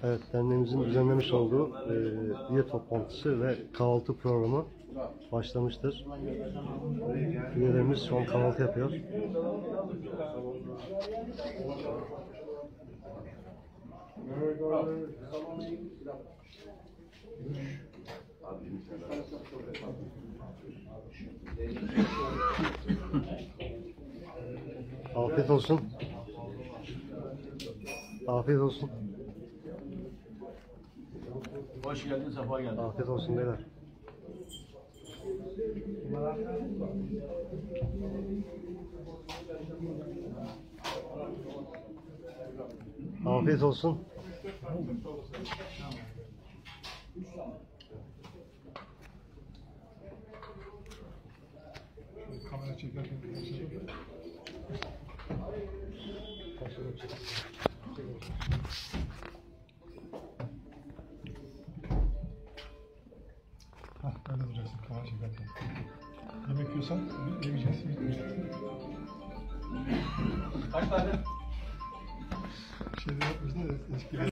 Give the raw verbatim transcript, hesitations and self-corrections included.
Evet, derneğimizin düzenlemiş olduğu e, üye toplantısı ve kahvaltı programı başlamıştır. Üyelerimiz şu an kahvaltı yapıyor. Afiyet olsun. Afiyet olsun. Hoş geldin, sefa geldin. Afiyet olsun beyler. Afiyet olsun. Kamera çekerken Hah, öyle duracaksın kamera çekerken. Yemek yiyorsan yemeyeceksin, yemeyeceksin. Kaç tane? Şeyde yapmışlar ya, eski